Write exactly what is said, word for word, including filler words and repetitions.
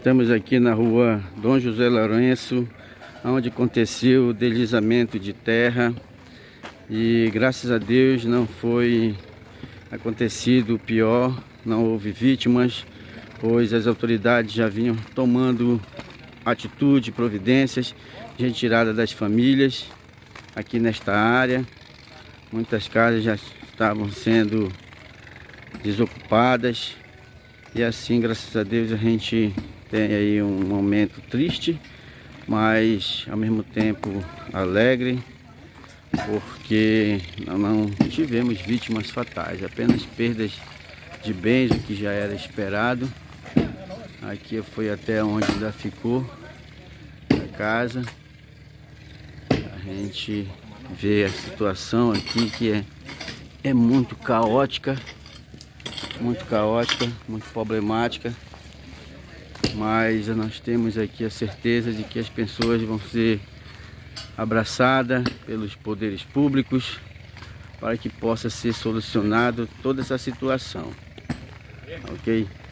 Estamos aqui na rua Dom José Lourenço, onde aconteceu o deslizamento de terra e graças a Deus não foi acontecido o pior, não houve vítimas, pois as autoridades já vinham tomando atitude, providências de retirada das famílias aqui nesta área. Muitas casas já estavam sendo desocupadas e assim, graças a Deus, a gente tem aí um momento triste, mas ao mesmo tempo alegre, porque não tivemos vítimas fatais, apenas perdas de bens, o que já era esperado. Aqui foi até onde ainda ficou a casa. A gente vê a situação aqui que é, é muito caótica, muito caótica, muito problemática. Mas nós temos aqui a certeza de que as pessoas vão ser abraçadas pelos poderes públicos para que possa ser solucionado toda essa situação, ok?